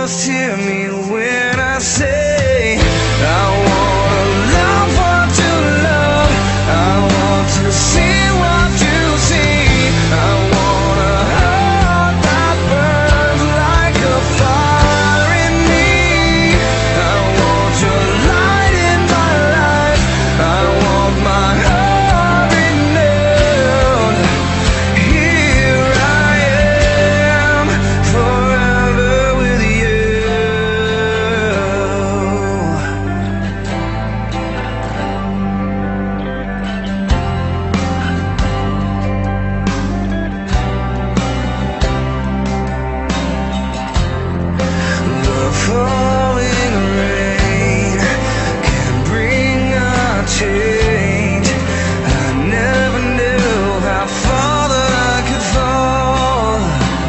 just hear me when I say I wanna love what you love, I want to see what you see, I want a heart that burns like a fire in me, I want your light in my life, I want my heart renewed. Here I am, forever with you. The falling rain can bring a change. I never knew how far that I could fall.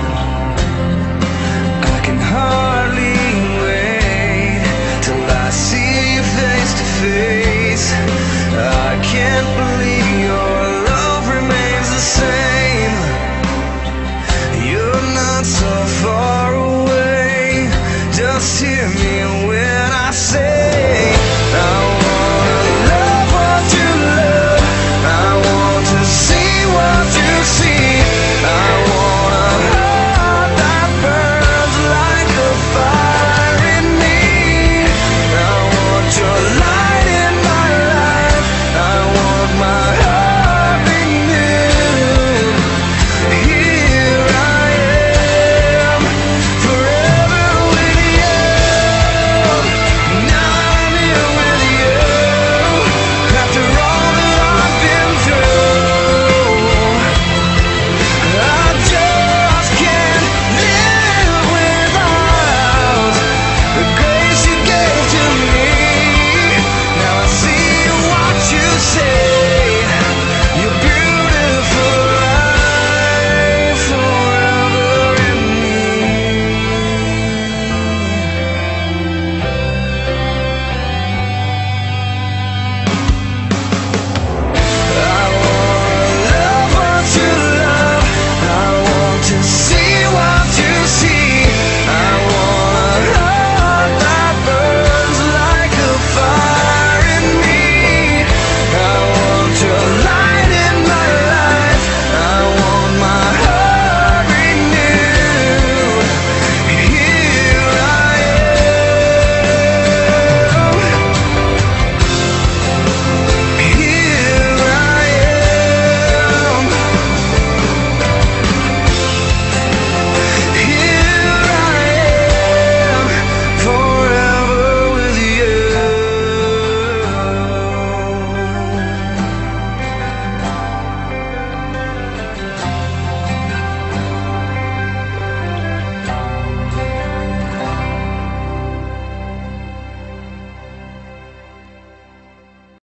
I can hardly wait till I see you face to face. I can't believe your love remains the same. You're not so far away. Just hear me